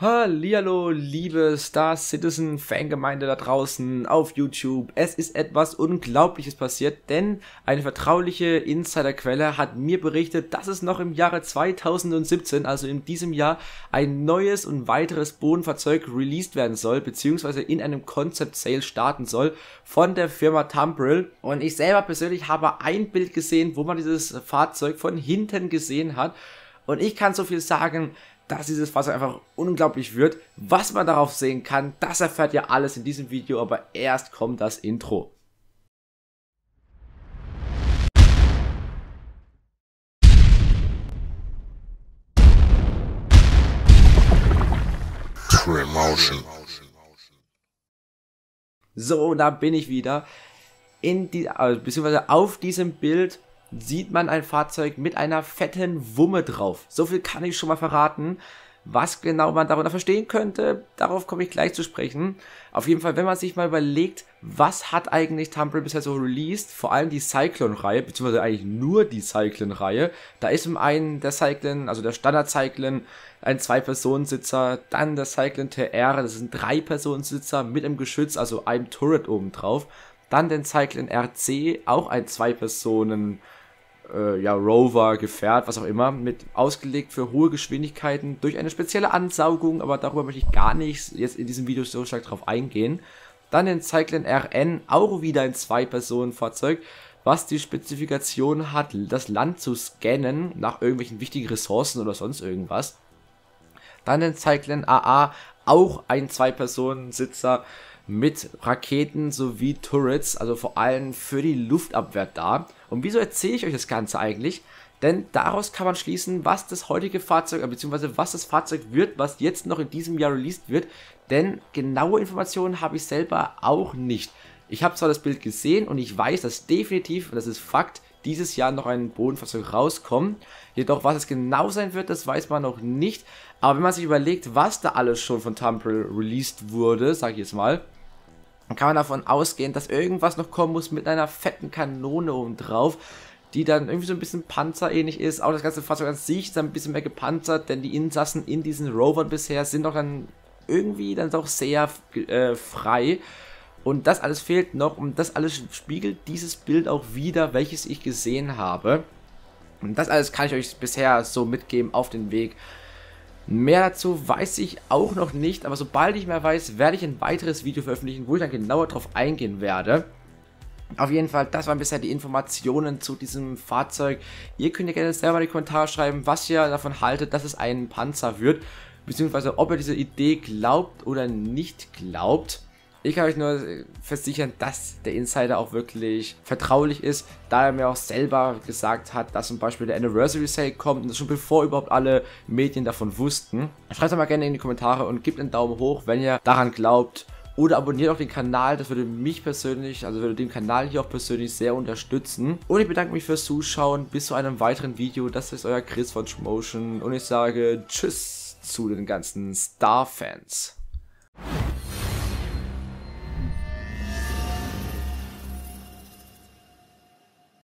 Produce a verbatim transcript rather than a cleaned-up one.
Hallihallo, liebe Star Citizen Fangemeinde da draußen auf YouTube. Es ist etwas Unglaubliches passiert, denn eine vertrauliche Insiderquelle hat mir berichtet, dass es noch im Jahre zweitausendsiebzehn, also in diesem Jahr, ein neues und weiteres Bodenfahrzeug released werden soll, beziehungsweise in einem Concept Sale starten soll von der Firma Tumbril. Und ich selber persönlich habe ein Bild gesehen, wo man dieses Fahrzeug von hinten gesehen hat. Und ich kann so viel sagen, dass dieses Fahrzeug einfach unglaublich wird. Was man darauf sehen kann, das erfährt ihr alles in diesem Video, aber erst kommt das Intro. Trimotion. So, und da bin ich wieder. In die, also, beziehungsweise auf diesem Bild sieht man ein Fahrzeug mit einer fetten Wumme drauf. So viel kann ich schon mal verraten. Was genau man darunter verstehen könnte, darauf komme ich gleich zu sprechen. Auf jeden Fall, wenn man sich mal überlegt, was hat eigentlich Tumbril bisher so released, vor allem die Cyclone-Reihe, beziehungsweise eigentlich nur die Cyclone-Reihe. Da ist zum einen der Cyclone, also der Standard-Cyclone, ein Zwei-Personen-Sitzer, dann der Cyclone T R, das ist ein Drei-Personen-Sitzer mit einem Geschütz, also einem Turret oben drauf. Dann den Cyclone R C, auch ein Zwei-Personen-Sitzer. Äh, ja, Rover, Gefährt, was auch immer, mit ausgelegt für hohe Geschwindigkeiten durch eine spezielle Ansaugung, aber darüber möchte ich gar nicht jetzt in diesem Video so stark drauf eingehen. Dann den Cyclone R N, auch wieder ein Zwei-Personen-Fahrzeug, was die Spezifikation hat, das Land zu scannen nach irgendwelchen wichtigen Ressourcen oder sonst irgendwas. Dann den Cyclone A A, auch ein Zwei-Personen-Sitzer mit Raketen sowie Turrets, also vor allem für die Luftabwehr da. Und wieso erzähle ich euch das Ganze eigentlich? Denn daraus kann man schließen, was das heutige Fahrzeug, beziehungsweise was das Fahrzeug wird, was jetzt noch in diesem Jahr released wird. Denn genaue Informationen habe ich selber auch nicht. Ich habe zwar das Bild gesehen und ich weiß, dass definitiv, und das ist Fakt, dieses Jahr noch ein Bodenfahrzeug rauskommt. Jedoch, was es genau sein wird, das weiß man noch nicht. Aber wenn man sich überlegt, was da alles schon von Tumbril released wurde, sage ich jetzt mal, dann kann man davon ausgehen, dass irgendwas noch kommen muss mit einer fetten Kanone oben drauf, die dann irgendwie so ein bisschen panzerähnlich ist. Auch das ganze Fahrzeug an sich ist dann ein bisschen mehr gepanzert, denn die Insassen in diesen Rovern bisher sind doch dann irgendwie dann doch sehr äh, frei. Und das alles fehlt noch und das alles spiegelt dieses Bild auch wieder, welches ich gesehen habe. Und das alles kann ich euch bisher so mitgeben auf den Weg. Mehr dazu weiß ich auch noch nicht, aber sobald ich mehr weiß, werde ich ein weiteres Video veröffentlichen, wo ich dann genauer drauf eingehen werde. Auf jeden Fall, das waren bisher die Informationen zu diesem Fahrzeug. Ihr könnt ja gerne selber in die Kommentare schreiben, was ihr davon haltet, dass es ein Panzer wird, beziehungsweise ob ihr diese Idee glaubt oder nicht glaubt. Ich kann euch nur versichern, dass der Insider auch wirklich vertraulich ist, da er mir auch selber gesagt hat, dass zum Beispiel der Anniversary Sale kommt und das schon bevor überhaupt alle Medien davon wussten. Schreibt doch mal gerne in die Kommentare und gebt einen Daumen hoch, wenn ihr daran glaubt. Oder abonniert auch den Kanal, das würde mich persönlich, also würde den Kanal hier auch persönlich sehr unterstützen. Und ich bedanke mich fürs Zuschauen, bis zu einem weiteren Video. Das ist euer Chris von Trimotion und ich sage Tschüss zu den ganzen Star-Fans.